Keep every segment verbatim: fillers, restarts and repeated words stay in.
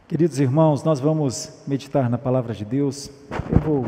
Queridos irmãos, nós vamos meditar na palavra de Deus. Eu vou,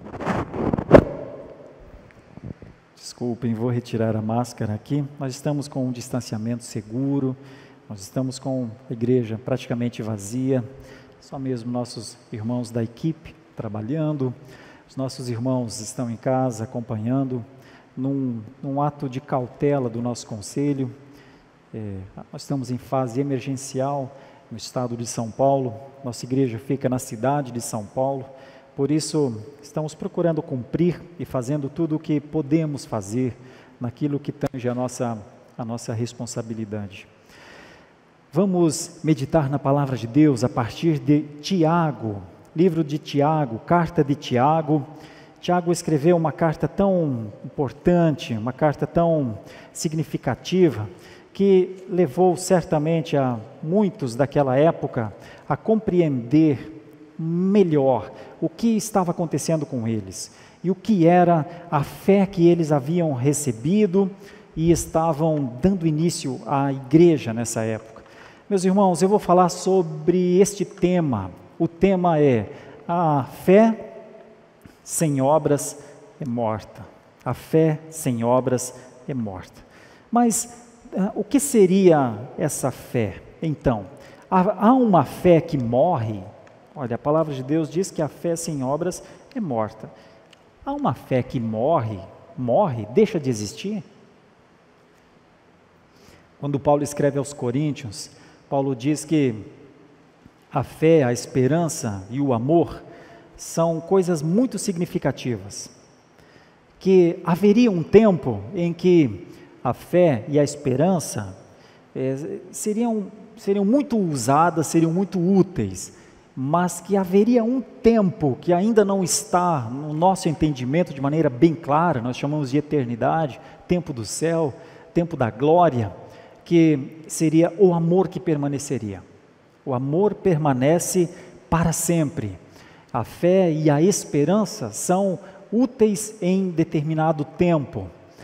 desculpem, vou retirar a máscara aqui. Nós estamos com um distanciamento seguro, nós estamos com a igreja praticamente vazia, só mesmo nossos irmãos da equipe trabalhando, os nossos irmãos estão em casa acompanhando, num, num ato de cautela do nosso conselho. É, nós estamos em fase emergencial no estado de São Paulo, nossa igreja fica na cidade de São Paulo, por isso estamos procurando cumprir e fazendo tudo o que podemos fazer naquilo que tange a nossa, a nossa responsabilidade. Vamos meditar na palavra de Deus a partir de Tiago, livro de Tiago, carta de Tiago. Tiago escreveu uma carta tão importante, uma carta tão significativa, que levou certamente a muitos daquela época a compreender melhor o que estava acontecendo com eles e o que era a fé que eles haviam recebido e estavam dando início à igreja nessa época. Meus irmãos, eu vou falar sobre este tema. O tema é: a fé sem obras é morta. A fé sem obras é morta. Mas o que seria essa fé? Então, há uma fé que morre. Olha, a palavra de Deus diz que a fé sem obras é morta. Há uma fé que morre, morre, deixa de existir? Quando Paulo escreve aos Coríntios, Paulo diz que a fé, a esperança e o amor são coisas muito significativas, que haveria um tempo em que a fé e a esperança é, seriam, seriam muito usadas, seriam muito úteis, mas que haveria um tempo que ainda não está no nosso entendimento de maneira bem clara, nós chamamos de eternidade, tempo do céu, tempo da glória, que seria o amor que permaneceria. O amor permanece para sempre. A fé e a esperança são úteis em determinado tempo,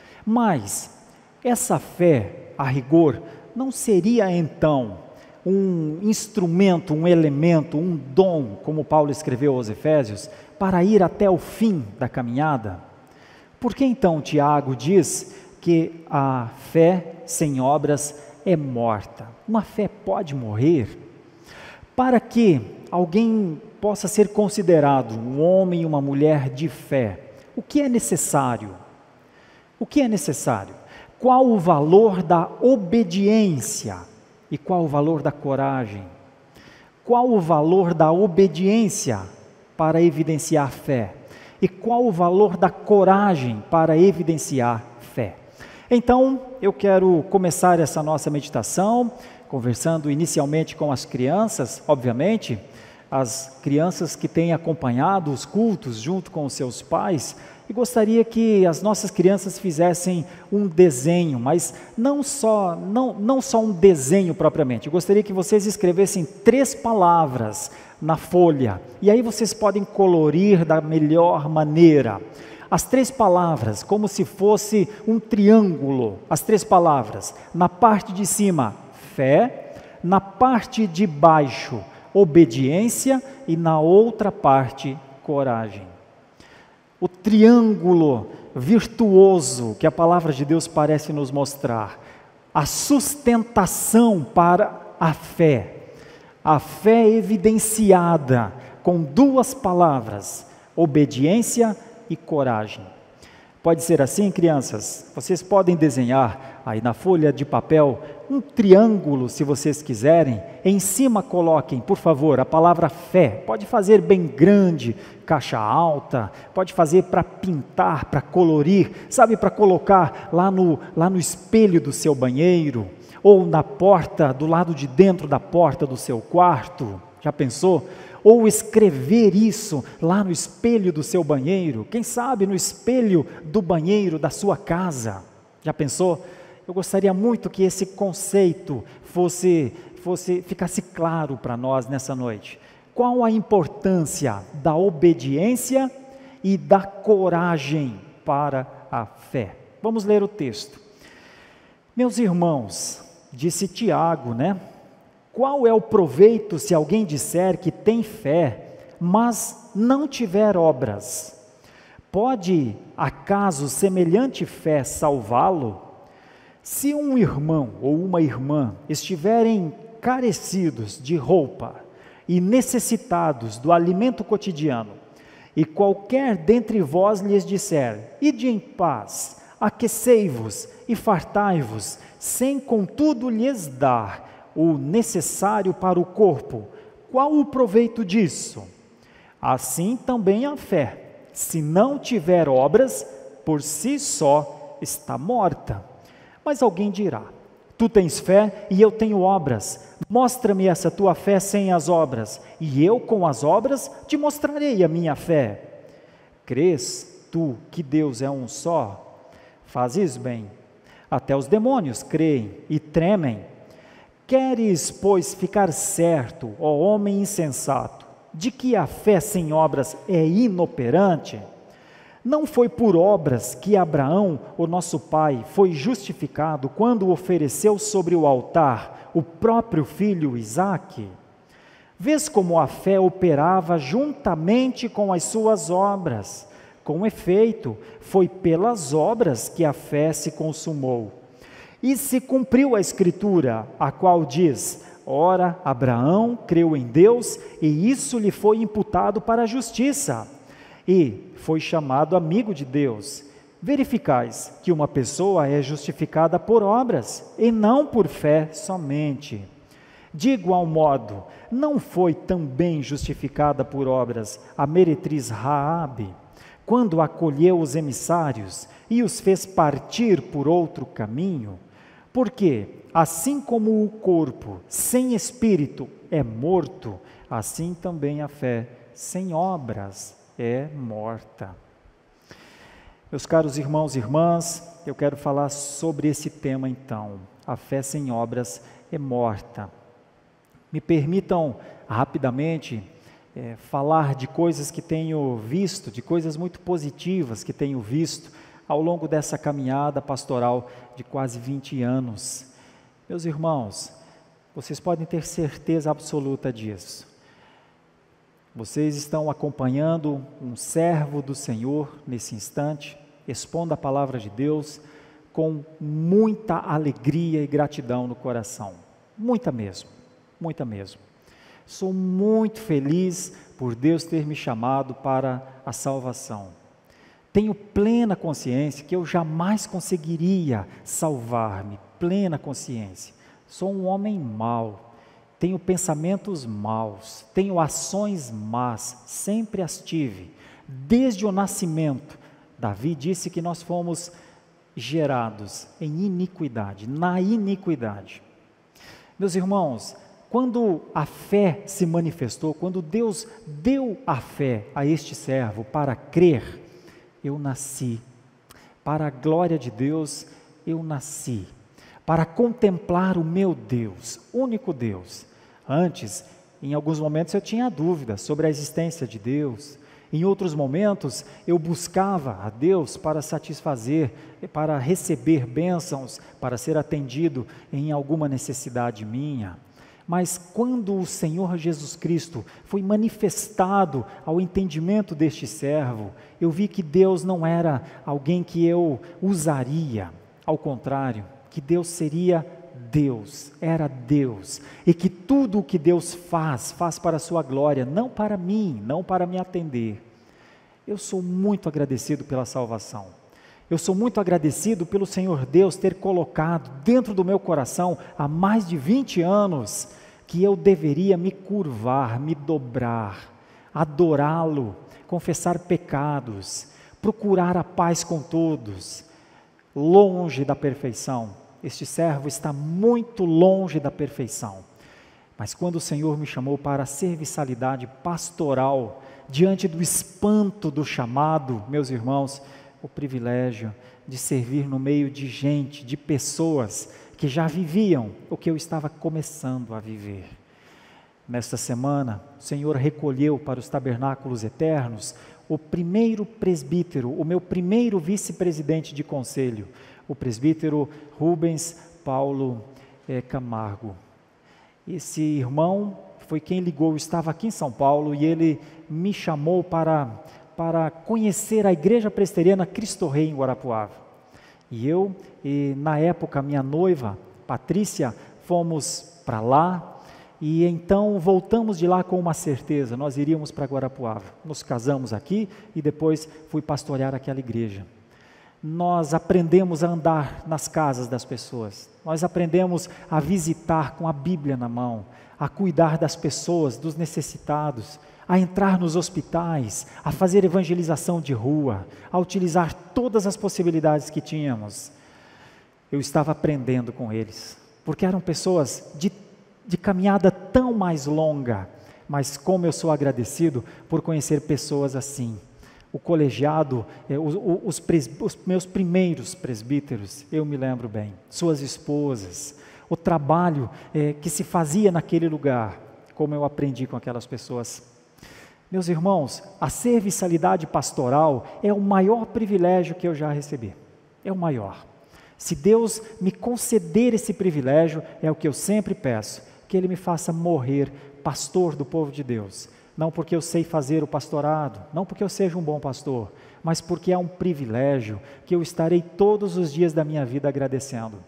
mas essa fé, a rigor, não seria então um instrumento, um elemento, um dom, como Paulo escreveu aos Efésios, para ir até o fim da caminhada? Por que então Tiago diz que a fé sem obras é morta? Uma fé pode morrer? Para que alguém possa ser considerado um homem e uma mulher de fé, o que é necessário? O que é necessário? Qual o valor da obediência e qual o valor da coragem? Qual o valor da obediência para evidenciar fé? E qual o valor da coragem para evidenciar fé? Então, eu quero começar essa nossa meditação conversando inicialmente com as crianças, obviamente, as crianças que têm acompanhado os cultos junto com os seus pais, e gostaria que as nossas crianças fizessem um desenho, mas não só, não, não só um desenho propriamente. Eu gostaria que vocês escrevessem três palavras na folha, e aí vocês podem colorir da melhor maneira. As três palavras, como se fosse um triângulo, as três palavras. Na parte de cima, fé; na parte de baixo, obediência; e na outra parte, coragem. O triângulo virtuoso que a palavra de Deus parece nos mostrar, a sustentação para a fé, a fé evidenciada com duas palavras, obediência e coragem. Pode ser assim, crianças? Vocês podem desenhar aí na folha de papel um triângulo, se vocês quiserem. Em cima coloquem, por favor, a palavra fé. Pode fazer bem grande, caixa alta, pode fazer para pintar, para colorir, sabe, para colocar lá no, lá no espelho do seu banheiro, ou na porta, do lado de dentro da porta do seu quarto. Já pensou? Ou escrever isso lá no espelho do seu banheiro, quem sabe no espelho do banheiro da sua casa. Já pensou? Eu gostaria muito que esse conceito fosse, fosse, ficasse claro para nós nessa noite. Qual a importância da obediência e da coragem para a fé? Vamos ler o texto. Meus irmãos, disse Tiago, né? Qual é o proveito se alguém disser que tem fé, mas não tiver obras? Pode, acaso, semelhante fé salvá-lo? Se um irmão ou uma irmã estiverem carecidos de roupa e necessitados do alimento cotidiano, e qualquer dentre vós lhes disser: ide em paz, aquecei-vos e fartai-vos, sem contudo lhes dar o necessário para o corpo, qual o proveito disso? Assim também a fé, se não tiver obras, por si só está morta. Mas alguém dirá: tu tens fé e eu tenho obras, mostra-me essa tua fé sem as obras, e eu com as obras te mostrarei a minha fé. Crês tu que Deus é um só? Fazes bem. Até os demônios creem e tremem. Queres, pois, ficar certo, ó homem insensato, de que a fé sem obras é inoperante? Não foi por obras que Abraão, o nosso pai, foi justificado quando ofereceu sobre o altar o próprio filho Isaque? Vês como a fé operava juntamente com as suas obras. Com efeito, foi pelas obras que a fé se consumou. E se cumpriu a Escritura, a qual diz: ora, Abraão creu em Deus, e isso lhe foi imputado para a justiça, e foi chamado amigo de Deus. Verificais que uma pessoa é justificada por obras, e não por fé somente. De igual modo, não foi também justificada por obras a meretriz Raabe, quando acolheu os emissários e os fez partir por outro caminho? Porque, assim como o corpo sem espírito é morto, assim também a fé sem obras é morta. Meus caros irmãos e irmãs, eu quero falar sobre esse tema então. A fé sem obras é morta. Me permitam rapidamente é, falar de coisas que tenho visto, de coisas muito positivas que tenho visto ao longo dessa caminhada pastoral de quase vinte anos. Meus irmãos, vocês podem ter certeza absoluta disso. Vocês estão acompanhando um servo do Senhor nesse instante, expondo a palavra de Deus com muita alegria e gratidão no coração. Muita mesmo, muita mesmo. Sou muito feliz por Deus ter me chamado para a salvação. Tenho plena consciência que eu jamais conseguiria salvar-me, plena consciência. Sou um homem mau, tenho pensamentos maus, tenho ações más, sempre as tive, desde o nascimento. Davi disse que nós fomos gerados em iniquidade, na iniquidade. Meus irmãos, quando a fé se manifestou, quando Deus deu a fé a este servo para crer, eu nasci. Para a glória de Deus, eu nasci. Para contemplar o meu Deus, único Deus. Antes, em alguns momentos eu tinha dúvidas sobre a existência de Deus. Em outros momentos, eu buscava a Deus para satisfazer, para receber bênçãos, para ser atendido em alguma necessidade minha. Mas quando o Senhor Jesus Cristo foi manifestado ao entendimento deste servo, eu vi que Deus não era alguém que eu usaria, ao contrário, que Deus seria Deus, era Deus, e que tudo o que Deus faz, faz para a sua glória, não para mim, não para me atender. Eu sou muito agradecido pela salvação. Eu sou muito agradecido pelo Senhor Deus ter colocado dentro do meu coração, há mais de vinte anos, que eu deveria me curvar, me dobrar, adorá-lo, confessar pecados, procurar a paz com todos, longe da perfeição. Este servo está muito longe da perfeição. Mas quando o Senhor me chamou para a serviçalidade pastoral, diante do espanto do chamado, meus irmãos, o privilégio de servir no meio de gente, de pessoas que já viviam o que eu estava começando a viver. Nesta semana, o Senhor recolheu para os tabernáculos eternos o primeiro presbítero, o meu primeiro vice-presidente de conselho, o presbítero Rubens Paulo eh, Camargo. Esse irmão foi quem ligou, eu estava aqui em São Paulo e ele me chamou para, para conhecer a Igreja Presbiteriana Cristo Rei em Guarapuava. E eu, e, na época, minha noiva, Patrícia, fomos para lá. E então voltamos de lá com uma certeza, nós iríamos para Guarapuava. Nos casamos aqui e depois fui pastorear aquela igreja. Nós aprendemos a andar nas casas das pessoas, nós aprendemos a visitar com a Bíblia na mão, a cuidar das pessoas, dos necessitados, a entrar nos hospitais, a fazer evangelização de rua, a utilizar todas as possibilidades que tínhamos. Eu estava aprendendo com eles, porque eram pessoas de de caminhada tão mais longa, mas como eu sou agradecido por conhecer pessoas assim. O colegiado, eh, os, os, pres, os meus primeiros presbíteros, eu me lembro bem, suas esposas, o trabalho eh, que se fazia naquele lugar, como eu aprendi com aquelas pessoas. Meus irmãos, a serviçalidade pastoral é o maior privilégio que eu já recebi, é o maior. Se Deus me conceder esse privilégio, é o que eu sempre peço, que Ele me faça morrer pastor do povo de Deus, não porque eu sei fazer o pastorado, não porque eu seja um bom pastor, mas porque é um privilégio que eu estarei todos os dias da minha vida agradecendo.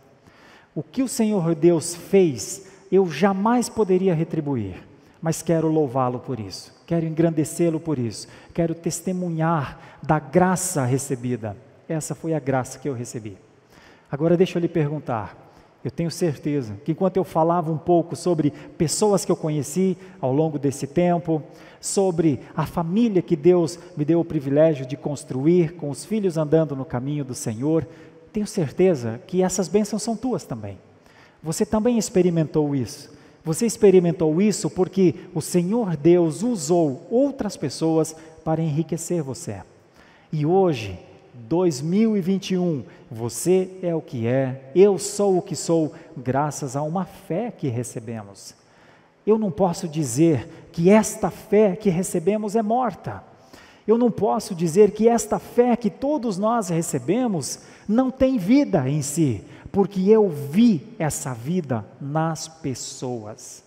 O que o Senhor Deus fez, eu jamais poderia retribuir, mas quero louvá-lo por isso, quero engrandecê-lo por isso, quero testemunhar da graça recebida. Essa foi a graça que eu recebi. Agora deixa eu lhe perguntar, eu tenho certeza que enquanto eu falava um pouco sobre pessoas que eu conheci ao longo desse tempo, sobre a família que Deus me deu o privilégio de construir, com os filhos andando no caminho do Senhor, tenho certeza que essas bênçãos são tuas também. Você também experimentou isso. Você experimentou isso porque o Senhor Deus usou outras pessoas para enriquecer você. E hoje, dois mil e vinte e um, você é o que é, eu sou o que sou, graças a uma fé que recebemos. Eu não posso dizer que esta fé que recebemos é morta. Eu não posso dizer que esta fé que todos nós recebemos não tem vida em si, porque eu vi essa vida nas pessoas.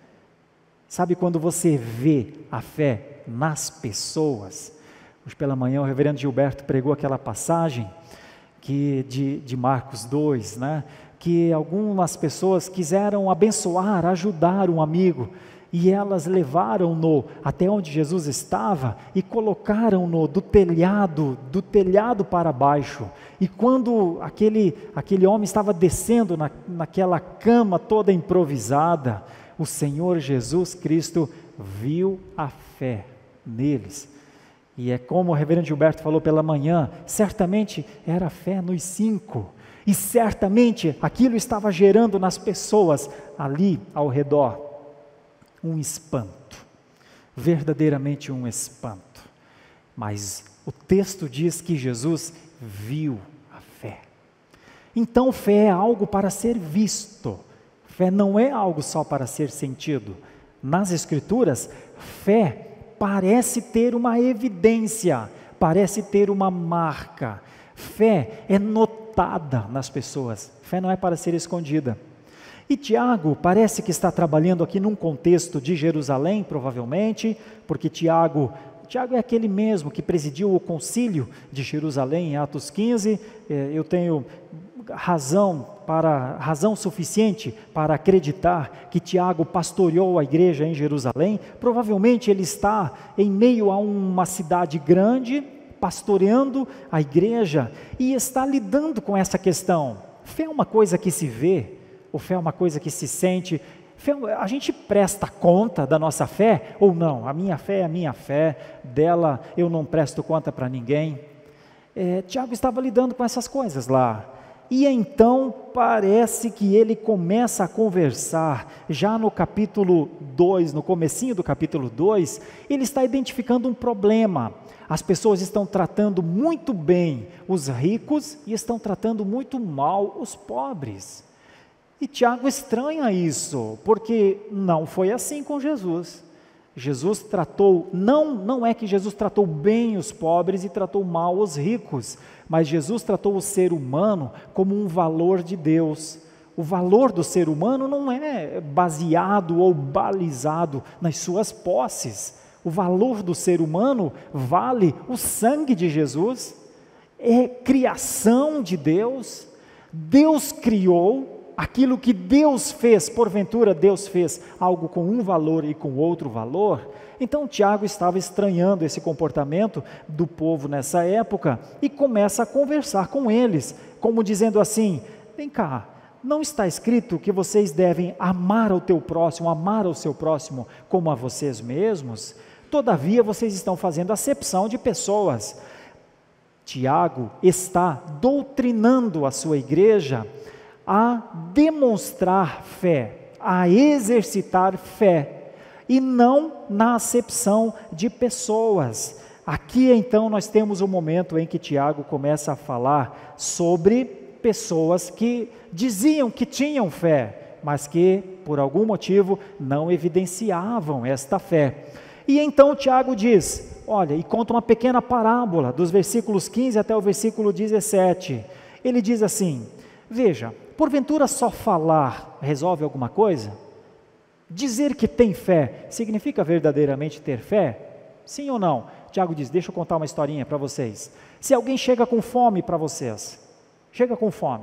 Sabe quando você vê a fé nas pessoas? Hoje pela manhã o reverendo Gilberto pregou aquela passagem que, de, de Marcos dois, né? Que algumas pessoas quiseram abençoar, ajudar um amigo, e elas levaram-no até onde Jesus estava e colocaram-no do telhado, do telhado para baixo. E quando aquele, aquele homem estava descendo na, naquela cama toda improvisada, o Senhor Jesus Cristo viu a fé neles. E é como o reverendo Gilberto falou pela manhã, certamente era fé nos cinco, e certamente aquilo estava gerando nas pessoas ali ao redor um espanto, verdadeiramente um espanto. Mas o texto diz que Jesus viu a fé. Então fé é algo para ser visto, fé não é algo só para ser sentido. Nas Escrituras, fé parece ter uma evidência, parece ter uma marca. Fé é notada nas pessoas, fé não é para ser escondida. E Tiago parece que está trabalhando aqui num contexto de Jerusalém, provavelmente, porque Tiago, Tiago é aquele mesmo que presidiu o concílio de Jerusalém em Atos quinze, eu tenho razão, para, razão suficiente para acreditar que Tiago pastoreou a igreja em Jerusalém. Provavelmente ele está em meio a uma cidade grande, pastoreando a igreja, e está lidando com essa questão. Fé é uma coisa que se vê, ou fé é uma coisa que se sente? Fé, a gente presta conta da nossa fé ou não? A minha fé é a minha fé, dela eu não presto conta para ninguém. É, Tiago estava lidando com essas coisas lá. E então parece que ele começa a conversar, já no capítulo dois, no comecinho do capítulo dois, ele está identificando um problema. As pessoas estão tratando muito bem os ricos e estão tratando muito mal os pobres. E Tiago estranha isso, porque não foi assim com Jesus. Jesus tratou, não, não é que Jesus tratou bem os pobres e tratou mal os ricos, mas Jesus tratou o ser humano como um valor de Deus, O valor do ser humano não é baseado ou balizado nas suas posses. O valor do ser humano vale o sangue de Jesus, é criação de Deus. Deus criou aquilo que Deus fez, porventura Deus fez algo com um valor e com outro valor. Então Tiago estava estranhando esse comportamento do povo nessa época e começa a conversar com eles, como dizendo assim: vem cá, não está escrito que vocês devem amar ao teu próximo, amar ao seu próximo como a vocês mesmos? Todavia vocês estão fazendo acepção de pessoas. Tiago está doutrinando a sua igreja a demonstrar fé, a exercitar fé, e não na acepção de pessoas. Aqui então nós temos o momento em que Tiago começa a falar sobre pessoas que diziam que tinham fé, mas que por algum motivo não evidenciavam esta fé. E então Tiago diz, olha, e conta uma pequena parábola, dos versículos quinze até o versículo dezessete. Ele diz assim: veja, porventura só falar resolve alguma coisa? Dizer que tem fé significa verdadeiramente ter fé? Sim ou não? Tiago diz, deixa eu contar uma historinha para vocês. Se alguém chega com fome para vocês, chega com fome,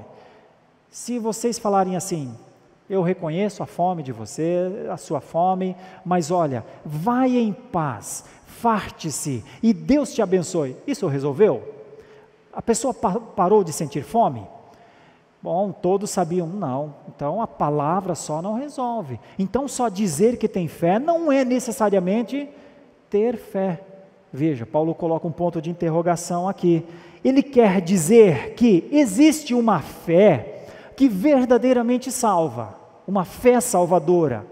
se vocês falarem assim: eu reconheço a fome de você, a sua fome, mas olha, vai em paz, farte-se e Deus te abençoe. Isso resolveu? A pessoa pa- parou de sentir fome? Bom, todos sabiam, não, então a palavra só não resolve. Então só dizer que tem fé não é necessariamente ter fé. Veja, Paulo coloca um ponto de interrogação aqui. Ele quer dizer que existe uma fé que verdadeiramente salva, uma fé salvadora,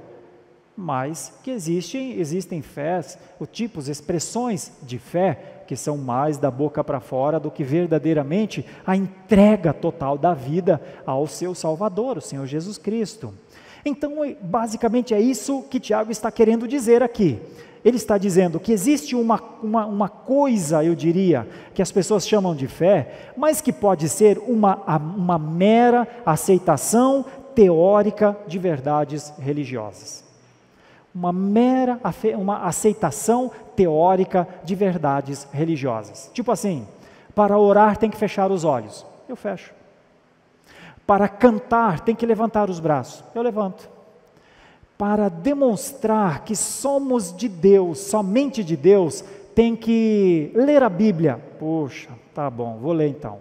mas que existem, existem fés, ou tipos, expressões de fé, que são mais da boca para fora do que verdadeiramente a entrega total da vida ao seu Salvador, o Senhor Jesus Cristo. Então, basicamente é isso que Tiago está querendo dizer aqui. Ele está dizendo que existe uma, uma, uma coisa, eu diria, que as pessoas chamam de fé, mas que pode ser uma, uma mera aceitação teórica de verdades religiosas. Uma mera uma aceitação teórica de verdades religiosas. Tipo assim, para orar tem que fechar os olhos. Eu fecho. Para cantar tem que levantar os braços. Eu levanto. Para demonstrar que somos de Deus, somente de Deus, tem que ler a Bíblia. Puxa, tá bom, vou ler então.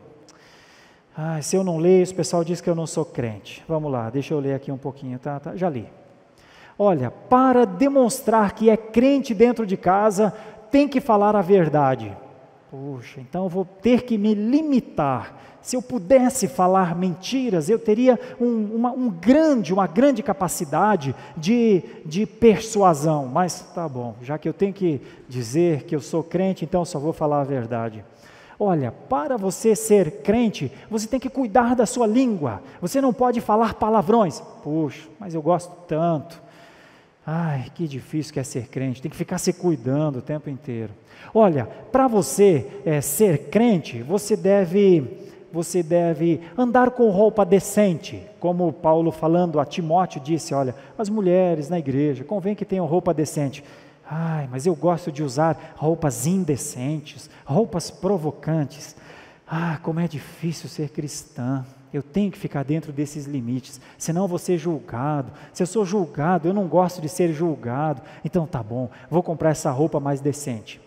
Ah, se eu não leio, o pessoal diz que eu não sou crente. Vamos lá, deixa eu ler aqui um pouquinho, tá? tá já li. Olha, para demonstrar que é crente dentro de casa, tem que falar a verdade. Puxa, então eu vou ter que me limitar. Se eu pudesse falar mentiras, eu teria um, uma, um grande, uma grande capacidade de, de persuasão. Mas tá bom, já que eu tenho que dizer que eu sou crente, então eu só vou falar a verdade. Olha, para você ser crente, você tem que cuidar da sua língua. Você não pode falar palavrões. Puxa, mas eu gosto tanto. Ai, que difícil que é ser crente, tem que ficar se cuidando o tempo inteiro. Olha, para você é, ser crente, você deve, você deve andar com roupa decente, como Paulo falando a Timóteo disse, olha, as mulheres na igreja, convém que tenham roupa decente. Ai, mas eu gosto de usar roupas indecentes, roupas provocantes. Ah, como é difícil ser cristã. Eu tenho que ficar dentro desses limites, senão eu vou ser julgado. Se eu sou julgado, eu não gosto de ser julgado. Então tá bom, vou comprar essa roupa mais decente.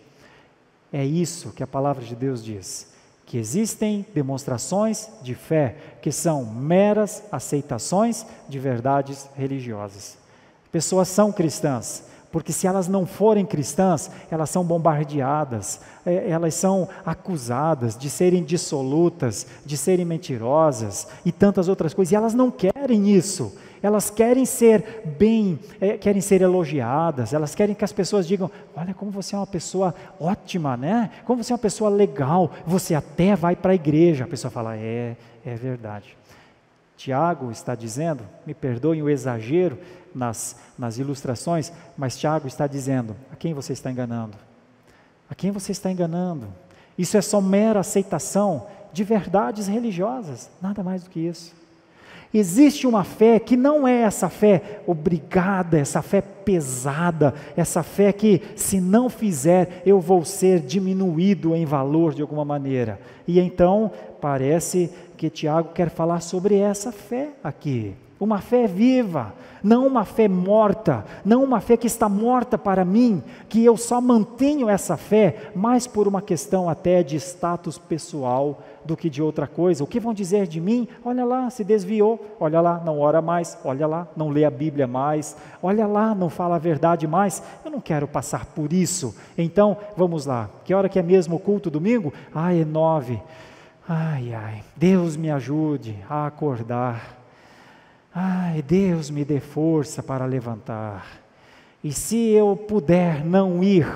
É isso que a palavra de Deus diz, que existem demonstrações de fé, que são meras aceitações de verdades religiosas. Pessoas são cristãs, porque se elas não forem cristãs, elas são bombardeadas, elas são acusadas de serem dissolutas, de serem mentirosas e tantas outras coisas, e elas não querem isso, elas querem ser bem, é, querem ser elogiadas, elas querem que as pessoas digam, olha como você é uma pessoa ótima, né? Como você é uma pessoa legal, você até vai para a igreja, a pessoa fala, é, é verdade. Tiago está dizendo, me perdoem o exagero nas, nas ilustrações, mas Tiago está dizendo, a quem você está enganando? A quem você está enganando? Isso é só mera aceitação de verdades religiosas, nada mais do que isso. Existe uma fé que não é essa fé obrigada, essa fé pesada, essa fé que, se não fizer, eu vou ser diminuído em valor de alguma maneira. E então, parece que Tiago quer falar sobre essa fé aqui. Uma fé viva, não uma fé morta, não uma fé que está morta para mim, que eu só mantenho essa fé, mais por uma questão até de status pessoal do que de outra coisa. O que vão dizer de mim? Olha lá, se desviou, olha lá, não ora mais, olha lá, não lê a Bíblia mais, olha lá, não fala a verdade mais. Eu não quero passar por isso. Então, vamos lá, que hora que é mesmo o culto domingo? Ah, é nove. Ai, ai, Deus me ajude a acordar. Ai, Deus me dê força para levantar. E se eu puder não ir,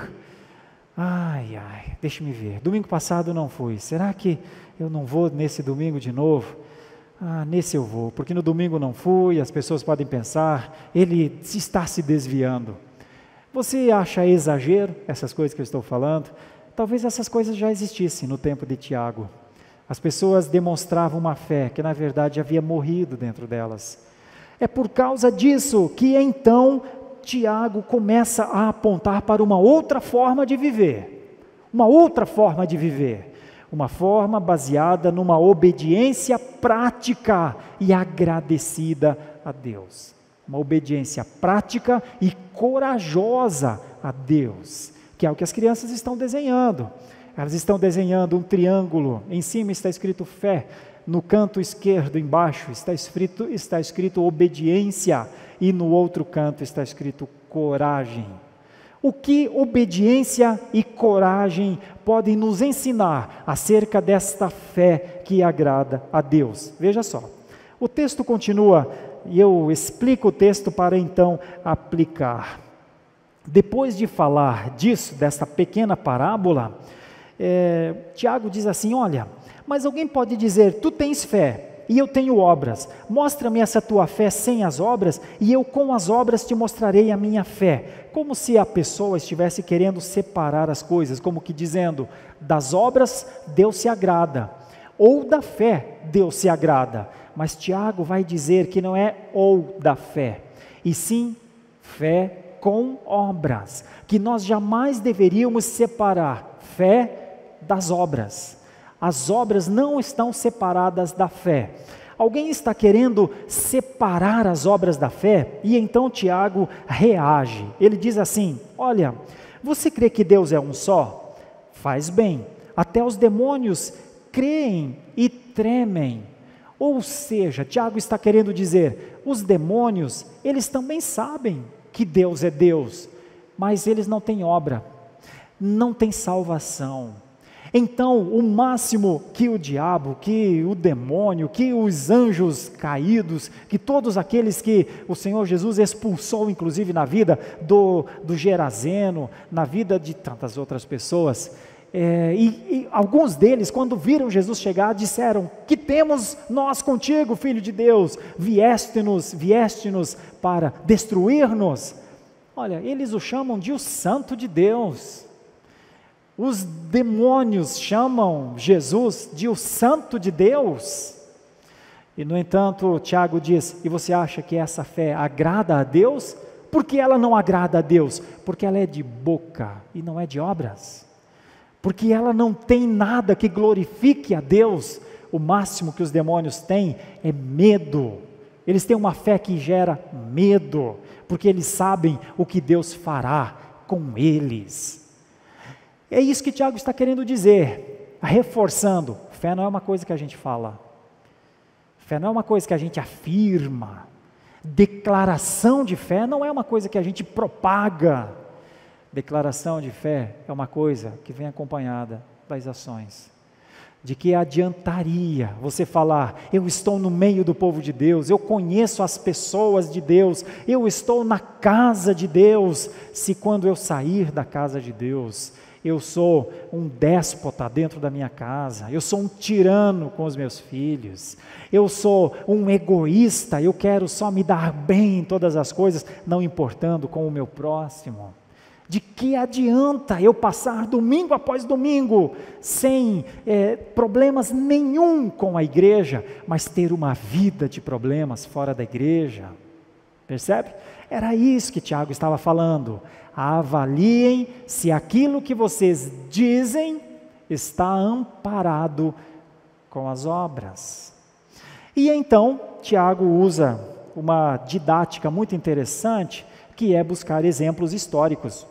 ai, ai, deixa-me ver. Domingo passado não fui. Será que eu não vou nesse domingo de novo? Ah, nesse eu vou, porque no domingo não fui. As pessoas podem pensar, ele está se desviando. Você acha exagero essas coisas que eu estou falando? Talvez essas coisas já existissem no tempo de Tiago. As pessoas demonstravam uma fé que na verdade havia morrido dentro delas. É por causa disso que então Tiago começa a apontar para uma outra forma de viver, uma outra forma de viver, uma forma baseada numa obediência prática e agradecida a Deus, uma obediência prática e corajosa a Deus, que é o que as crianças estão desenhando. Elas estão desenhando um triângulo, em cima está escrito fé, no canto esquerdo embaixo está escrito, está escrito obediência, e no outro canto está escrito coragem. O que obediência e coragem podem nos ensinar acerca desta fé que agrada a Deus? Veja só, o texto continua, e eu explico o texto para então aplicar. Depois de falar disso, desta pequena parábola, é, Tiago diz assim, olha, mas alguém pode dizer, tu tens fé, e eu tenho obras, mostra-me essa tua fé sem as obras, e eu com as obras te mostrarei a minha fé, como se a pessoa estivesse querendo separar as coisas, como que dizendo, das obras Deus se agrada, ou da fé Deus se agrada, mas Tiago vai dizer que não é ou da fé, e sim fé com obras, que nós jamais deveríamos separar fé das obras. As obras não estão separadas da fé. Alguém está querendo separar as obras da fé? E então Tiago reage. Ele diz assim, olha, você crê que Deus é um só? Faz bem. Até os demônios creem e tremem. Ou seja, Tiago está querendo dizer, os demônios, eles também sabem que Deus é Deus, mas eles não têm obra, não têm salvação. Então, o máximo que o diabo, que o demônio, que os anjos caídos, que todos aqueles que o Senhor Jesus expulsou, inclusive na vida do, do Gerazeno, na vida de tantas outras pessoas, é, e, e alguns deles, quando viram Jesus chegar, disseram, que temos nós contigo, Filho de Deus, vieste-nos, vieste-nos para destruir-nos. Olha, eles o chamam de o Santo de Deus. Os demônios chamam Jesus de o Santo de Deus. E no entanto, Tiago diz, e você acha que essa fé agrada a Deus? Por que ela não agrada a Deus? Porque ela é de boca e não é de obras. Porque ela não tem nada que glorifique a Deus. O máximo que os demônios têm é medo. Eles têm uma fé que gera medo, porque eles sabem o que Deus fará com eles. É isso que Tiago está querendo dizer, reforçando, fé não é uma coisa que a gente fala, fé não é uma coisa que a gente afirma, declaração de fé não é uma coisa que a gente propaga, declaração de fé é uma coisa que vem acompanhada das ações. De que adiantaria você falar, eu estou no meio do povo de Deus, eu conheço as pessoas de Deus, eu estou na casa de Deus, se quando eu sair da casa de Deus, eu sou um déspota dentro da minha casa, eu sou um tirano com os meus filhos, eu sou um egoísta, eu quero só me dar bem em todas as coisas, não importando com o meu próximo. De que adianta eu passar domingo após domingo sem é, problemas nenhum com a igreja, mas ter uma vida de problemas fora da igreja? Percebe? Era isso que Tiago estava falando. Avaliem se aquilo que vocês dizem está amparado com as obras. E então, Tiago usa uma didática muito interessante, que é buscar exemplos históricos.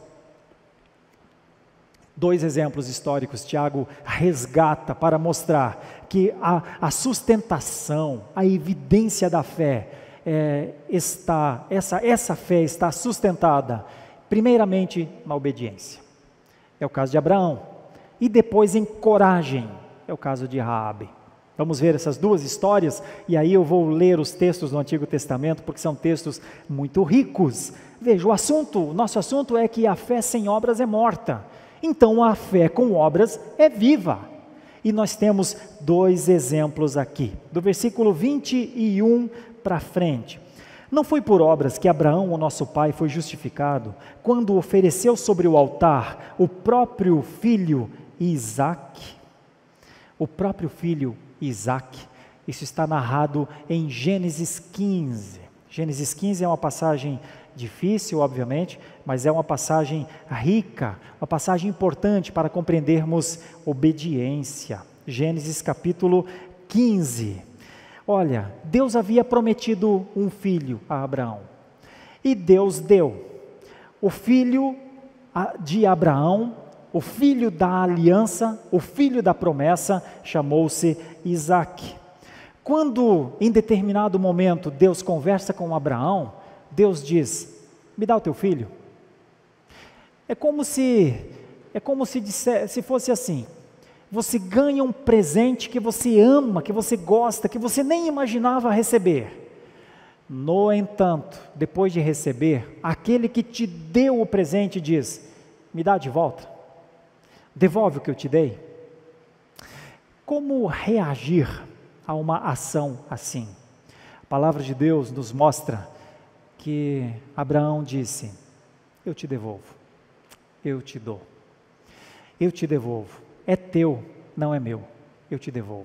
Dois exemplos históricos, Tiago resgata para mostrar que a, a sustentação, a evidência da fé, é, está, essa, essa fé está sustentada, primeiramente, na obediência. É o caso de Abraão. E depois em coragem, é o caso de Raabe. Vamos ver essas duas histórias, e aí eu vou ler os textos do Antigo Testamento, porque são textos muito ricos. Veja, o assunto, o nosso assunto é que a fé sem obras é morta. Então a fé com obras é viva. E nós temos dois exemplos aqui, do versículo vinte e um para frente. Não foi por obras que Abraão, o nosso pai, foi justificado, quando ofereceu sobre o altar o próprio filho Isaque. O próprio filho Isaque. Isso está narrado em Gênesis quinze. Gênesis quinze é uma passagem difícil, obviamente, mas é uma passagem rica, uma passagem importante para compreendermos obediência. Gênesis capítulo quinze. Olha, Deus havia prometido um filho a Abraão, e Deus deu. O filho de Abraão, o filho da aliança, o filho da promessa, chamou-se Isaque. Quando, em determinado momento, Deus conversa com Abraão, Deus diz: me dá o teu filho. É como se, é como se, disse, se fosse assim, você ganha um presente que você ama, que você gosta, que você nem imaginava receber. No entanto, depois de receber, aquele que te deu o presente diz: me dá de volta, devolve o que eu te dei. Como reagir a uma ação assim? A palavra de Deus nos mostra que Abraão disse: eu te devolvo, eu te dou, eu te devolvo, é teu, não é meu, eu te devolvo.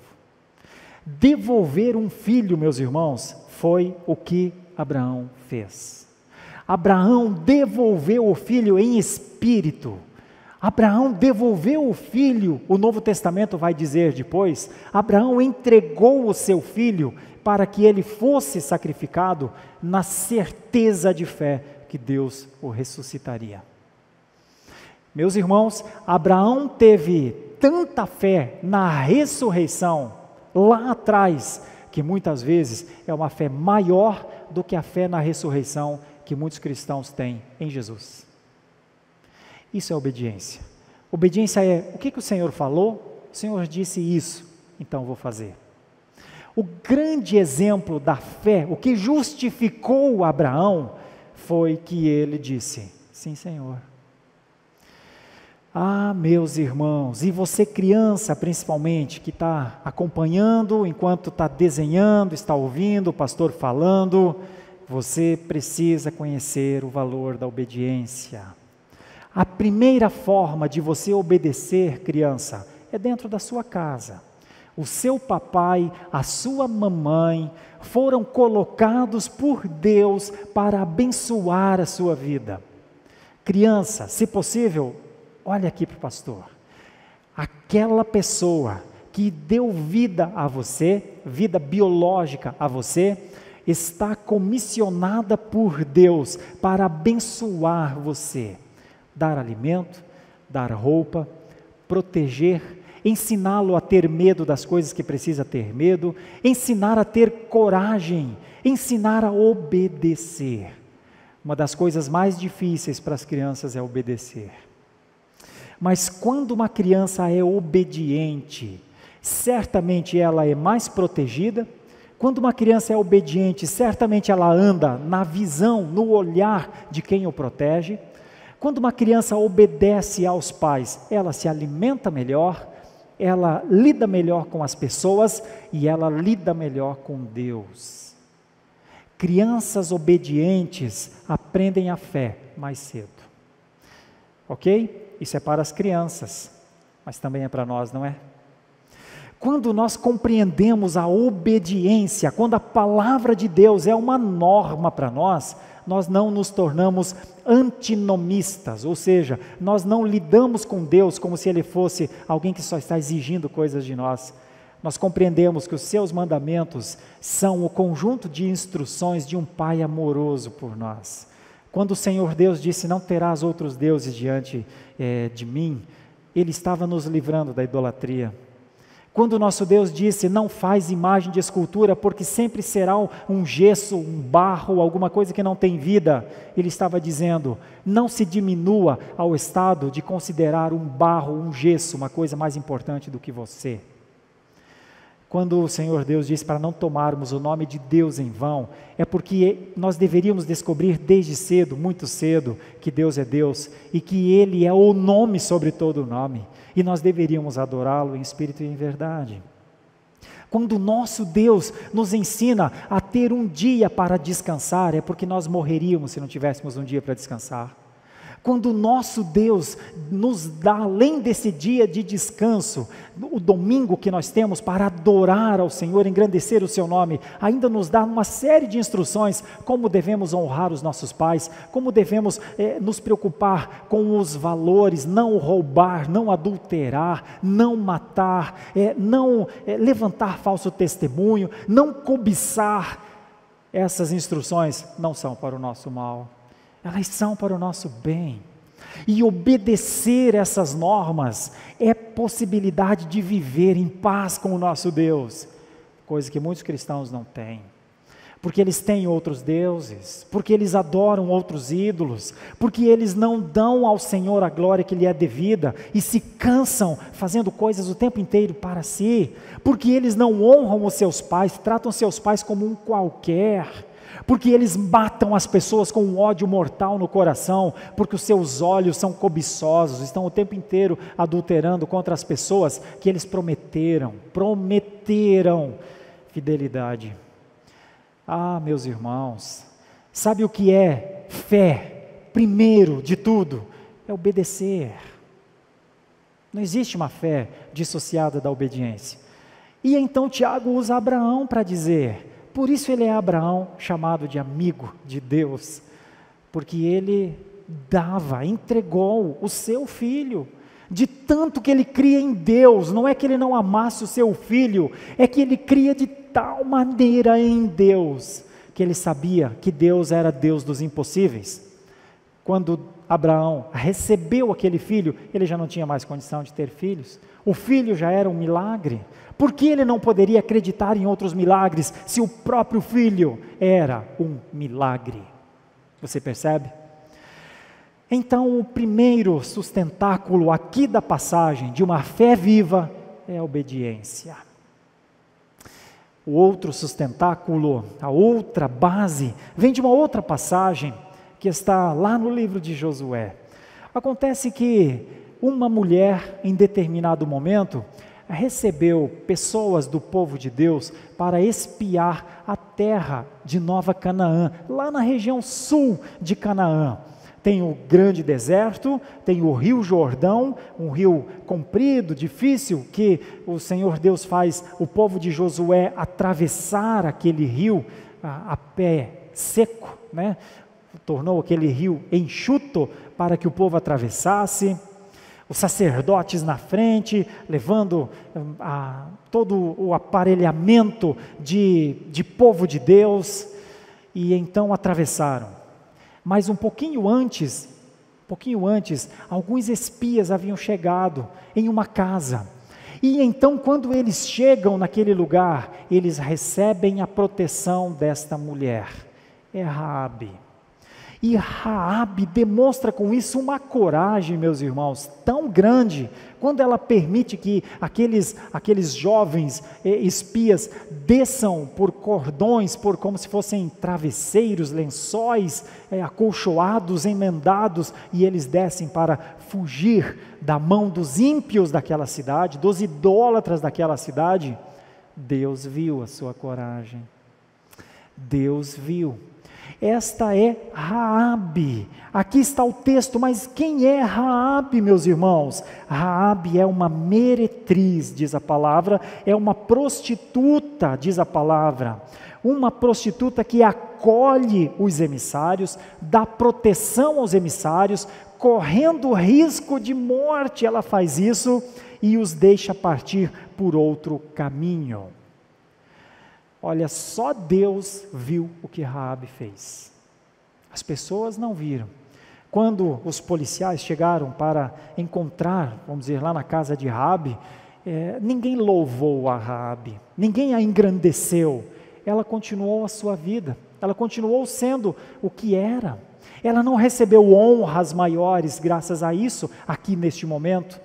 Devolver um filho, meus irmãos, foi o que Abraão fez. Abraão devolveu o filho em espírito. Abraão devolveu o filho, o Novo Testamento vai dizer depois, Abraão entregou o seu filho para que ele fosse sacrificado na certeza de fé que Deus o ressuscitaria. Meus irmãos, Abraão teve tanta fé na ressurreição lá atrás, que muitas vezes é uma fé maior do que a fé na ressurreição que muitos cristãos têm em Jesus. Isso é obediência. Obediência é: o que, que o Senhor falou? O Senhor disse isso, então eu vou fazer. O grande exemplo da fé, o que justificou Abraão, foi que ele disse: sim, Senhor. Ah, meus irmãos, e você criança principalmente, que está acompanhando, enquanto está desenhando, está ouvindo o pastor falando, você precisa conhecer o valor da obediência. A primeira forma de você obedecer, criança, é dentro da sua casa. O seu papai, a sua mamãe foram colocados por Deus para abençoar a sua vida. Criança, se possível, olha aqui para o pastor. Aquela pessoa que deu vida a você, vida biológica a você, está comissionada por Deus para abençoar você. Dar alimento, dar roupa, proteger, ensiná-lo a ter medo das coisas que precisa ter medo, ensinar a ter coragem, ensinar a obedecer. Uma das coisas mais difíceis para as crianças é obedecer. Mas quando uma criança é obediente, certamente ela é mais protegida. Quando uma criança é obediente, certamente ela anda na visão, no olhar de quem o protege. Quando uma criança obedece aos pais, ela se alimenta melhor, ela lida melhor com as pessoas e ela lida melhor com Deus. Crianças obedientes aprendem a fé mais cedo. ok? Isso é para as crianças, mas também é para nós, não é? Quando nós compreendemos a obediência, quando a palavra de Deus é uma norma para nós, nós não nos tornamos antinomistas, ou seja, nós não lidamos com Deus como se Ele fosse alguém que só está exigindo coisas de nós. Nós compreendemos que os seus mandamentos são o conjunto de instruções de um Pai amoroso por nós. Quando o Senhor Deus disse, não terás outros deuses diante é, de mim, Ele estava nos livrando da idolatria. Quando o nosso Deus disse, não faz imagem de escultura, porque sempre será um gesso, um barro, alguma coisa que não tem vida, Ele estava dizendo, não se diminua ao estado de considerar um barro, um gesso, uma coisa mais importante do que você. Quando o Senhor Deus disse para não tomarmos o nome de Deus em vão, é porque nós deveríamos descobrir desde cedo, muito cedo, que Deus é Deus e que Ele é o nome sobre todo o nome. E nós deveríamos adorá-lo em espírito e em verdade. Quando o nosso Deus nos ensina a ter um dia para descansar, é porque nós morreríamos se não tivéssemos um dia para descansar. Quando o nosso Deus nos dá, além desse dia de descanso, o domingo que nós temos para adorar ao Senhor, engrandecer o seu nome, ainda nos dá uma série de instruções, como devemos honrar os nossos pais, como devemos eh, nos preocupar com os valores, não roubar, não adulterar, não matar, eh, não eh, levantar falso testemunho, não cobiçar. Essas instruções não são para o nosso mal. Elas são para o nosso bem, e obedecer essas normas é possibilidade de viver em paz com o nosso Deus, coisa que muitos cristãos não têm, porque eles têm outros deuses, porque eles adoram outros ídolos, porque eles não dão ao Senhor a glória que lhe é devida, e se cansam fazendo coisas o tempo inteiro para si, porque eles não honram os seus pais, tratam seus pais como um qualquer, porque eles matam as pessoas com um ódio mortal no coração, porque os seus olhos são cobiçosos, estão o tempo inteiro adulterando contra as pessoas que eles prometeram, prometeram fidelidade. Ah, meus irmãos, sabe o que é fé? Primeiro de tudo, é obedecer. Não existe uma fé dissociada da obediência. E então Tiago usa Abraão para dizer... Por isso ele é Abraão, chamado de amigo de Deus, porque ele dava, entregou o seu filho, de tanto que ele cria em Deus. Não é que ele não amasse o seu filho, é que ele cria de tal maneira em Deus, que ele sabia que Deus era Deus dos impossíveis. Quando Abraão recebeu aquele filho, ele já não tinha mais condição de ter filhos, o filho já era um milagre. Por que ele não poderia acreditar em outros milagres, se o próprio filho era um milagre? Você percebe? Então, o primeiro sustentáculo aqui da passagem de uma fé viva é a obediência. O outro sustentáculo, a outra base, vem de uma outra passagem que está lá no livro de Josué. Acontece que uma mulher, em determinado momento, recebeu pessoas do povo de Deus para espiar a terra de Nova Canaã, lá na região sul de Canaã. Tem o grande deserto, tem o rio Jordão, um rio comprido, difícil, que o Senhor Deus faz o povo de Josué atravessar aquele rio a, a pé seco, né? Tornou aquele rio enxuto para que o povo atravessasse. Os sacerdotes na frente, levando a, todo o aparelhamento de, de povo de Deus, e então atravessaram. Mas um pouquinho antes, um pouquinho antes, alguns espias haviam chegado em uma casa, e então quando eles chegam naquele lugar, eles recebem a proteção desta mulher, é Raabe. E Raabe demonstra com isso uma coragem, meus irmãos, tão grande, quando ela permite que aqueles, aqueles jovens eh, espias desçam por cordões, por como se fossem travesseiros, lençóis, eh, acolchoados, emendados, e eles descem para fugir da mão dos ímpios daquela cidade, dos idólatras daquela cidade. Deus viu a sua coragem, Deus viu. Esta é Raabe. Aqui está o texto, mas quem é Raabe, meus irmãos? Raabe é uma meretriz, diz a palavra, é uma prostituta, diz a palavra. Uma prostituta que acolhe os emissários, dá proteção aos emissários, correndo risco de morte, ela faz isso e os deixa partir por outro caminho. Olha, só Deus viu o que Raabe fez. As pessoas não viram. Quando os policiais chegaram para encontrar, vamos dizer, lá na casa de Raabe, é, ninguém louvou a Raabe, ninguém a engrandeceu. Ela continuou a sua vida, ela continuou sendo o que era. Ela não recebeu honras maiores graças a isso aqui neste momento.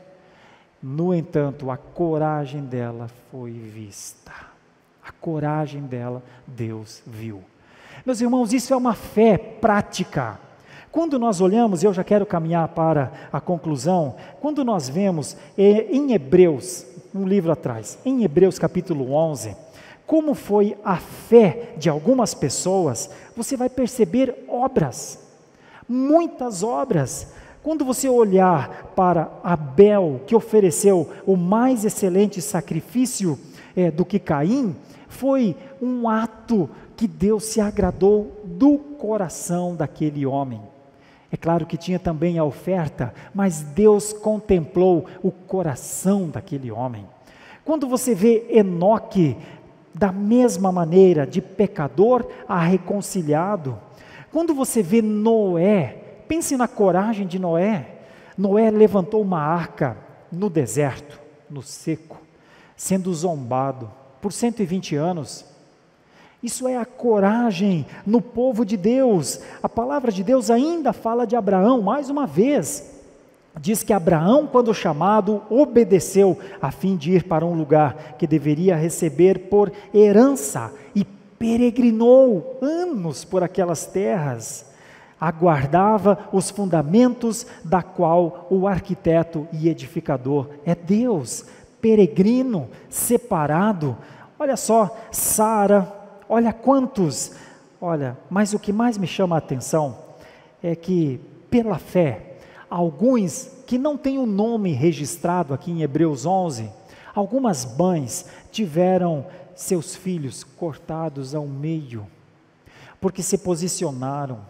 No entanto, a coragem dela foi vista. A coragem dela, Deus viu. Meus irmãos, isso é uma fé prática. Quando nós olhamos, eu já quero caminhar para a conclusão, quando nós vemos eh, em Hebreus, um livro atrás, em Hebreus capítulo onze, como foi a fé de algumas pessoas, você vai perceber obras, muitas obras. Quando você olhar para Abel, que ofereceu o mais excelente sacrifício é, do que Caim, foi um ato que Deus se agradou do coração daquele homem. É claro que tinha também a oferta, mas Deus contemplou o coração daquele homem. Quando você vê Enoque, da mesma maneira, de pecador a reconciliado. Quando você vê Noé, pense na coragem de Noé. Noé levantou uma arca no deserto, no seco, sendo zombado por cento e vinte anos. Isso é a coragem no povo de Deus. A palavra de Deus ainda fala de Abraão, mais uma vez. Diz que Abraão, quando chamado, obedeceu a fim de ir para um lugar que deveria receber por herança e peregrinou anos por aquelas terras. Aguardava os fundamentos da qual o arquiteto e edificador é Deus, peregrino, separado. Olha só, Sara, olha quantos, olha, mas o que mais me chama a atenção é que pela fé, alguns que não têm o nome registrado aqui em Hebreus onze, algumas mães tiveram seus filhos cortados ao meio, porque se posicionaram.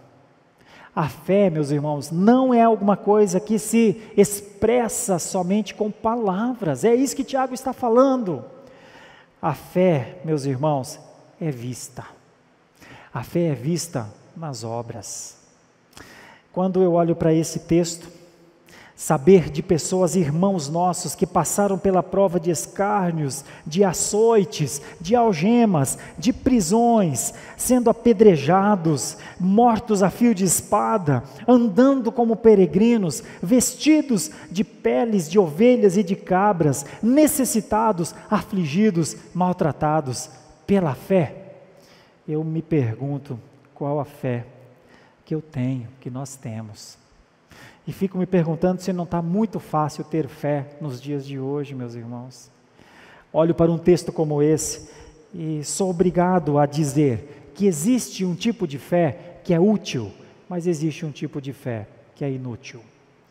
A fé, meus irmãos, não é alguma coisa que se expressa somente com palavras, é isso que Tiago está falando. A fé, meus irmãos, é vista. A fé é vista nas obras. Quando eu olho para esse texto, saber de pessoas, irmãos nossos, que passaram pela prova de escárnios, de açoites, de algemas, de prisões, sendo apedrejados, mortos a fio de espada, andando como peregrinos, vestidos de peles de ovelhas e de cabras, necessitados, afligidos, maltratados, pela fé. Eu me pergunto, qual a fé que eu tenho, que nós temos? E fico me perguntando se não está muito fácil ter fé nos dias de hoje, meus irmãos. Olho para um texto como esse e sou obrigado a dizer que existe um tipo de fé que é útil, mas existe um tipo de fé que é inútil.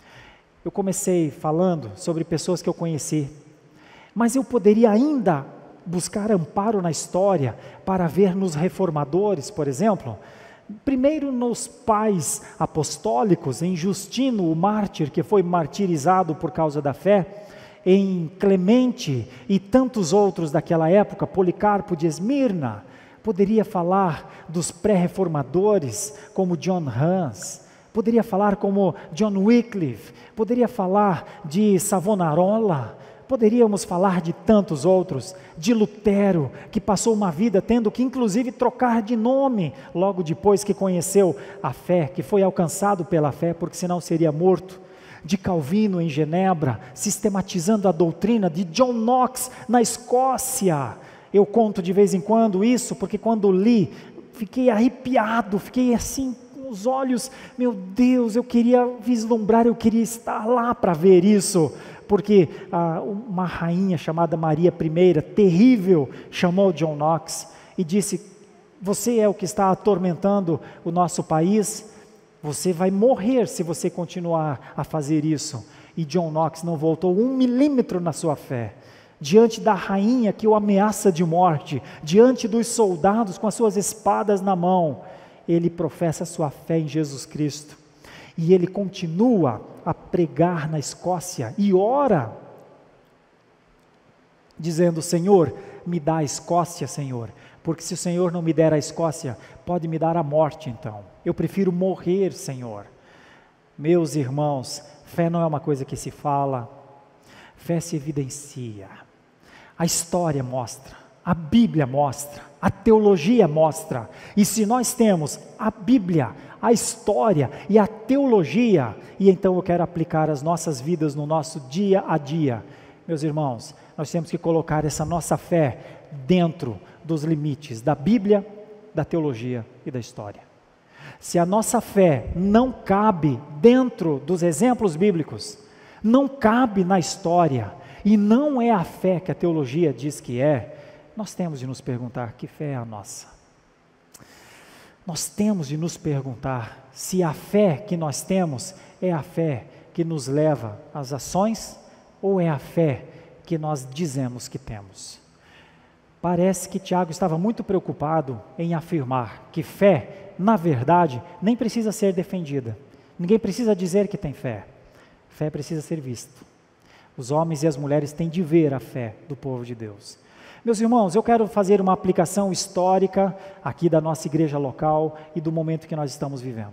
Eu comecei falando sobre pessoas que eu conheci, mas eu poderia ainda buscar amparo na história para ver nos reformadores, por exemplo. Primeiro nos pais apostólicos, em Justino, o mártir, que foi martirizado por causa da fé, em Clemente e tantos outros daquela época, Policarpo de Esmirna. Poderia falar dos pré-reformadores, como John Hus, poderia falar como John Wycliffe, poderia falar de Savonarola, poderíamos falar de tantos outros, de Lutero, que passou uma vida tendo que inclusive trocar de nome, logo depois que conheceu a fé, que foi alcançado pela fé, porque senão seria morto, de Calvino em Genebra, sistematizando a doutrina, de John Knox na Escócia. Eu conto de vez em quando isso, porque quando li, fiquei arrepiado, fiquei assim, com os olhos, meu Deus, eu queria vislumbrar, eu queria estar lá para ver isso, porque ah, uma rainha chamada Maria I, terrível, chamou John Knox e disse: Você é o que está atormentando o nosso país. Você vai morrer se você continuar a fazer isso. E John Knox não voltou um milímetro na sua fé. Diante da rainha que o ameaça de morte, diante dos soldados com as suas espadas na mão, ele professa sua fé em Jesus Cristo. E ele continua a pregar na Escócia e ora, dizendo: Senhor, me dá a Escócia, Senhor, porque se o Senhor não me der a Escócia, pode me dar a morte então. Eu prefiro morrer, Senhor. Meus irmãos, fé não é uma coisa que se fala, fé se evidencia. A história mostra, a Bíblia mostra, a teologia mostra. E se nós temos a Bíblia, a história e a teologia, e então eu quero aplicar as nossas vidas no nosso dia a dia, meus irmãos, nós temos que colocar essa nossa fé dentro dos limites da Bíblia, da teologia e da história. Se a nossa fé não cabe dentro dos exemplos bíblicos, não cabe na história, e não é a fé que a teologia diz que é, nós temos de nos perguntar: que fé é a nossa? Nós temos de nos perguntar se a fé que nós temos é a fé que nos leva às ações, ou é a fé que nós dizemos que temos. Parece que Tiago estava muito preocupado em afirmar que fé, na verdade, nem precisa ser defendida. Ninguém precisa dizer que tem fé. Fé precisa ser vista. Os homens e as mulheres têm de ver a fé do povo de Deus. Meus irmãos, eu quero fazer uma aplicação histórica aqui da nossa igreja local e do momento que nós estamos vivendo.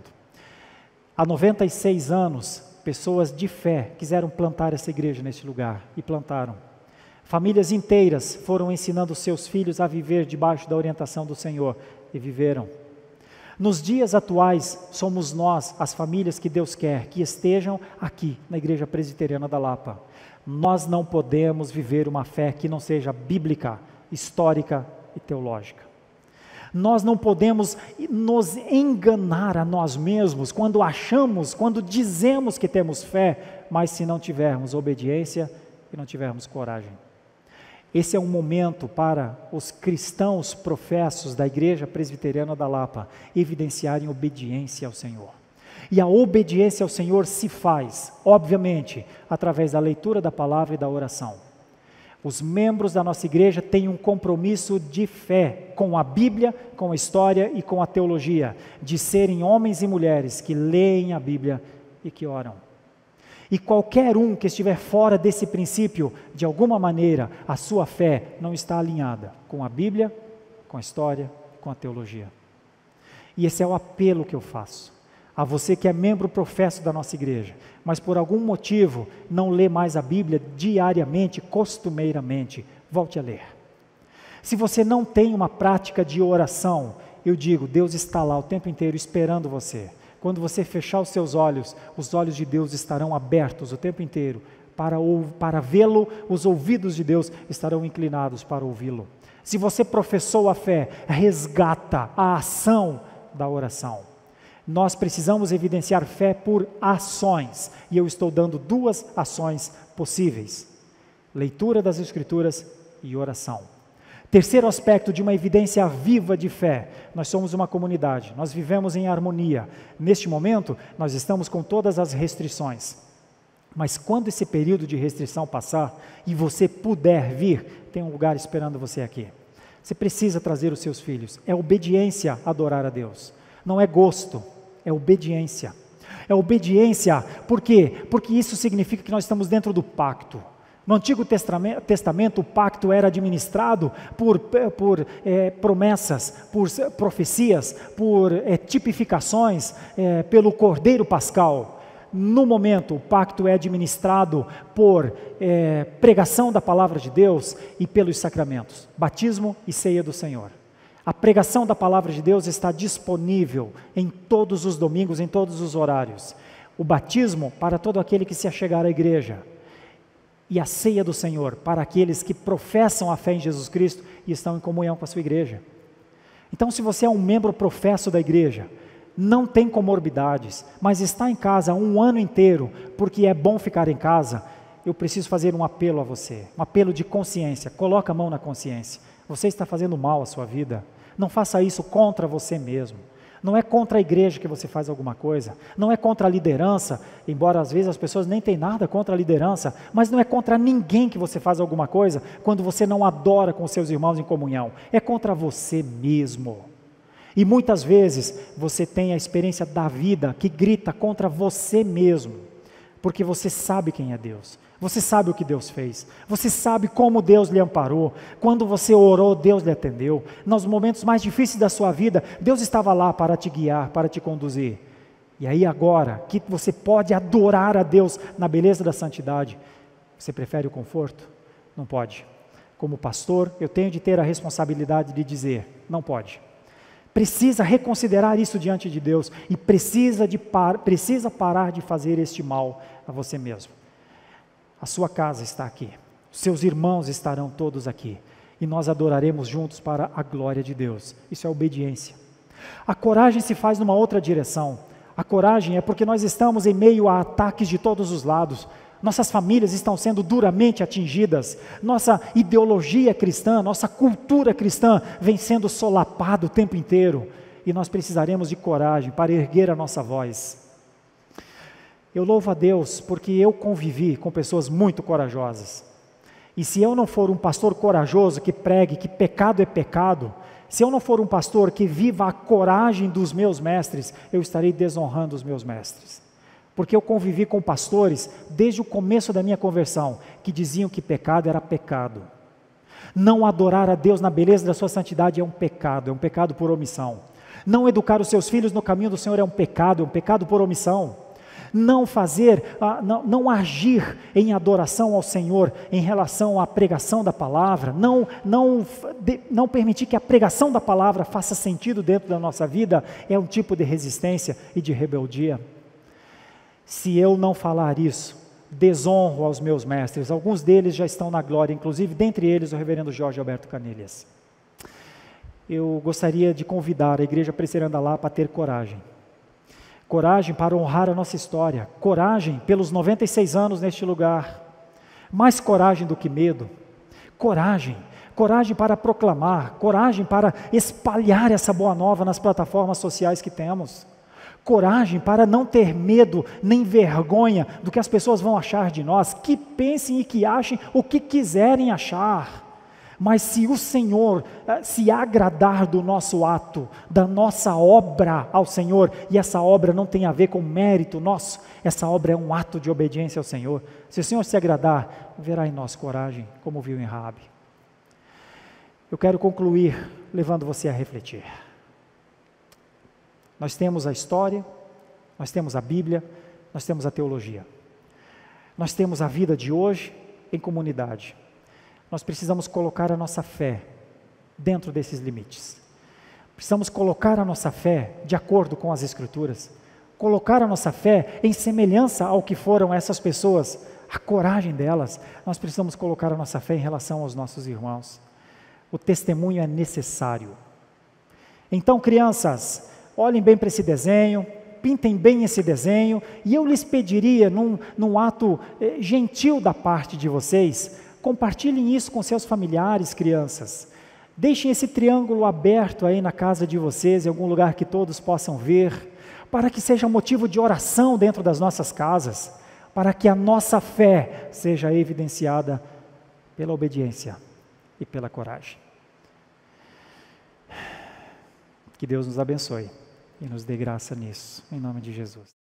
Há noventa e seis anos, pessoas de fé quiseram plantar essa igreja neste lugar e plantaram. Famílias inteiras foram ensinando seus filhos a viver debaixo da orientação do Senhor e viveram. Nos dias atuais, somos nós, as famílias que Deus quer que estejam aqui na Igreja Presbiteriana da Lapa. Nós não podemos viver uma fé que não seja bíblica, histórica e teológica. Nós não podemos nos enganar a nós mesmos quando achamos, quando dizemos que temos fé, mas se não tivermos obediência e não tivermos coragem. Esse é um momento para os cristãos professos da Igreja Presbiteriana da Lapa evidenciarem obediência ao Senhor. E a obediência ao Senhor se faz, obviamente, através da leitura da palavra e da oração. Os membros da nossa igreja têm um compromisso de fé com a Bíblia, com a história e com a teologia, de serem homens e mulheres que leem a Bíblia e que oram. E qualquer um que estiver fora desse princípio, de alguma maneira, a sua fé não está alinhada com a Bíblia, com a história, com a teologia. E esse é o apelo que eu faço a você que é membro professo da nossa igreja, mas por algum motivo não lê mais a Bíblia diariamente, costumeiramente, volte a ler. Se você não tem uma prática de oração, eu digo, Deus está lá o tempo inteiro esperando você. Quando você fechar os seus olhos, os olhos de Deus estarão abertos o tempo inteiro para, para vê-lo, os ouvidos de Deus estarão inclinados para ouvi-lo. Se você professou a fé, resgata a ação da oração. Nós precisamos evidenciar fé por ações, e eu estou dando duas ações possíveis: leitura das Escrituras e oração. Terceiro aspecto de uma evidência viva de fé: nós somos uma comunidade, nós vivemos em harmonia. Neste momento, nós estamos com todas as restrições, mas quando esse período de restrição passar e você puder vir, tem um lugar esperando você aqui. Você precisa trazer os seus filhos. É obediência adorar a Deus, não é gosto, é obediência. É obediência, por quê? Porque isso significa que nós estamos dentro do pacto. No Antigo Testamento, o pacto era administrado por, por é, promessas, por profecias, por é, tipificações, é, pelo Cordeiro Pascal. No momento, o pacto é administrado por é, pregação da palavra de Deus e pelos sacramentos, batismo e ceia do Senhor. A pregação da palavra de Deus está disponível em todos os domingos, em todos os horários. O batismo para todo aquele que se achegar à igreja. E a ceia do Senhor para aqueles que professam a fé em Jesus Cristo e estão em comunhão com a sua igreja. Então, se você é um membro professo da igreja, não tem comorbidades, mas está em casa um ano inteiro, porque é bom ficar em casa, eu preciso fazer um apelo a você, um apelo de consciência. Coloca a mão na consciência. Você está fazendo mal à sua vida. Não faça isso contra você mesmo. Não é contra a igreja que você faz alguma coisa, não é contra a liderança, embora às vezes as pessoas nem tenham nada contra a liderança, mas não é contra ninguém que você faz alguma coisa quando você não adora com seus irmãos em comunhão, é contra você mesmo. E muitas vezes você tem a experiência da vida que grita contra você mesmo, porque você sabe quem é Deus. Você sabe o que Deus fez, você sabe como Deus lhe amparou, quando você orou, Deus lhe atendeu, nos momentos mais difíceis da sua vida, Deus estava lá para te guiar, para te conduzir, e aí agora, que você pode adorar a Deus na beleza da santidade, você prefere o conforto? Não pode. Como pastor, eu tenho de ter a responsabilidade de dizer, não pode. Precisa reconsiderar isso diante de Deus, e precisa, de par, precisa parar de fazer este mal a você mesmo. A sua casa está aqui, seus irmãos estarão todos aqui, e nós adoraremos juntos para a glória de Deus. Isso é obediência. A coragem se faz numa outra direção. A coragem é porque nós estamos em meio a ataques de todos os lados. Nossas famílias estão sendo duramente atingidas, nossa ideologia cristã, nossa cultura cristã vem sendo solapada o tempo inteiro, e nós precisaremos de coragem para erguer a nossa voz. Eu louvo a Deus porque eu convivi com pessoas muito corajosas. E se eu não for um pastor corajoso que pregue que pecado é pecado, se eu não for um pastor que viva a coragem dos meus mestres, eu estarei desonrando os meus mestres. Porque eu convivi com pastores desde o começo da minha conversão, que diziam que pecado era pecado. Não adorar a Deus na beleza da sua santidade é um pecado, é um pecado por omissão. Não educar os seus filhos no caminho do Senhor é um pecado, é um pecado por omissão. Não fazer, não, não agir em adoração ao Senhor em relação à pregação da palavra, não, não, não permitir que a pregação da palavra faça sentido dentro da nossa vida, é um tipo de resistência e de rebeldia. Se eu não falar isso, desonro aos meus mestres, alguns deles já estão na glória, inclusive dentre eles o reverendo Jorge Alberto Canelhas. Eu gostaria de convidar a igreja presbiteriana lá para ter coragem. Coragem para honrar a nossa história, coragem pelos noventa e seis anos neste lugar, mais coragem do que medo, coragem, coragem para proclamar, coragem para espalhar essa boa nova nas plataformas sociais que temos, coragem para não ter medo nem vergonha do que as pessoas vão achar de nós, que pensem e que achem o que quiserem achar. Mas se o Senhor se agradar do nosso ato, da nossa obra ao Senhor, e essa obra não tem a ver com mérito nosso, essa obra é um ato de obediência ao Senhor. Se o Senhor se agradar, verá em nós coragem, como viu em Raabe. Eu quero concluir levando você a refletir. Nós temos a história, nós temos a Bíblia, nós temos a teologia. Nós temos a vida de hoje em comunidade. Nós precisamos colocar a nossa fé dentro desses limites. Precisamos colocar a nossa fé de acordo com as Escrituras. Colocar a nossa fé em semelhança ao que foram essas pessoas, a coragem delas. Nós precisamos colocar a nossa fé em relação aos nossos irmãos. O testemunho é necessário. Então, crianças, olhem bem para esse desenho, pintem bem esse desenho, e eu lhes pediria, num, num ato eh, gentil da parte de vocês, compartilhem isso com seus familiares, crianças. Deixem esse triângulo aberto aí na casa de vocês, em algum lugar que todos possam ver, para que seja motivo de oração dentro das nossas casas, para que a nossa fé seja evidenciada pela obediência e pela coragem. Que Deus nos abençoe e nos dê graça nisso, em nome de Jesus.